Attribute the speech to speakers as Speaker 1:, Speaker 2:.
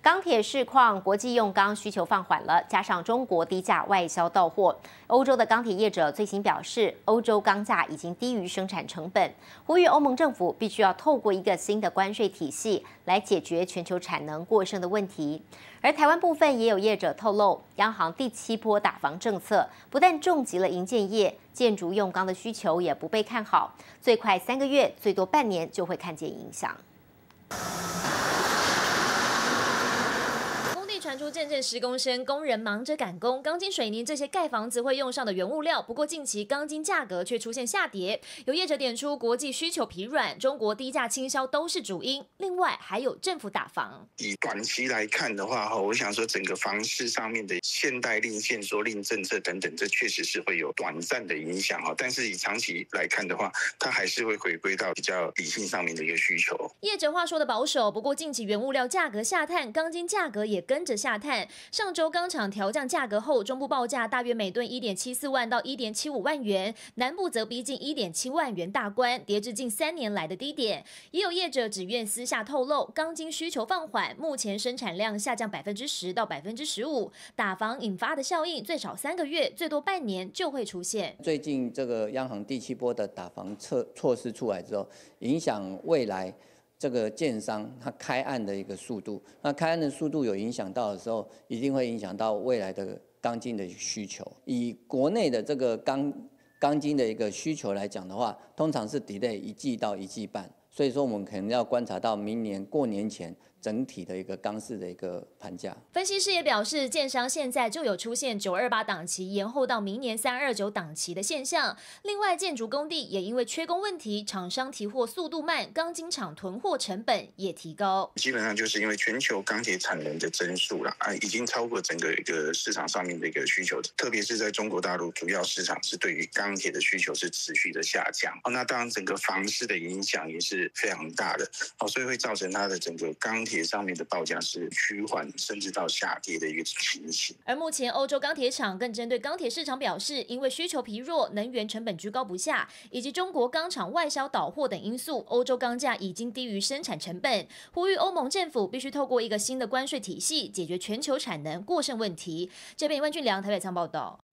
Speaker 1: 钢铁市况，国际用钢需求放缓了，加上中国低价外销到货，欧洲的钢铁业者最新表示，欧洲钢价已经低于生产成本，呼吁欧盟政府必须要透过一个新的关税体系来解决全球产能过剩的问题。而台湾部分也有业者透露，央行第7波打房政策不但重击了营建业，建筑用钢的需求也不被看好，最快3个月，最多半年就会看见影响。
Speaker 2: 传出阵阵施工声，工人忙着赶工，钢筋、水泥这些盖房子会用上的原物料。不过近期钢筋价格却出现下跌，有业者点出国际需求疲软，中国低价倾销都是主因。另外还有政府打房。
Speaker 3: 以短期来看的话，我想说整个房市上面的限贷令、限缩令政策等等，这确实是会有短暂的影响。但是以长期来看的话，它还是会回归到比较理性上面的一个需求。
Speaker 2: 业者话说的保守，不过近期原物料价格下探，钢筋价格也跟着下探。上周钢厂调降价格后，中部报价大约每吨1.74万到1.75万元，南部则逼近1.7万元大关，跌至近3年来的低点。也有业者只愿私下透露，钢筋需求放缓，目前生产量下降10%到15%，打房引发的效应最少3个月，最多半年就会出现。
Speaker 4: 最近这个央行第7波的打房措施出来之后，影响未来这个建商它开案的一个速度，那开案的速度有影响到的时候，一定会影响到未来的钢筋的需求。以国内的这个钢筋的一个需求来讲的话，通常是 delay 1季到1季半，所以说我们可能要观察到明年过年前整体的一个钢市的一个盘价。
Speaker 2: 分析师也表示，建商现在就有出现928档期延后到明年329档期的现象。另外，建筑工地也因为缺工问题，厂商提货速度慢，钢筋厂囤货成本也提高。
Speaker 3: 基本上就是因为全球钢铁产能的增速啦，已经超过整个一个市场上面的一个需求，特别是在中国大陆，主要市场是对于钢铁的需求是持续的下降。那当然整个房市的影响也是非常大的，所以会造成它的整个钢铁上面的报价是趋缓甚至到下跌的一个情形。
Speaker 2: 而目前欧洲钢铁厂更针对钢铁市场表示，因为需求疲弱、能源成本居高不下，以及中国钢厂外销倒货等因素，欧洲钢价已经低于生产成本，呼吁欧盟政府必须透过一个新的关税体系解决全球产能过剩问题。这边万俊良台北仓报道。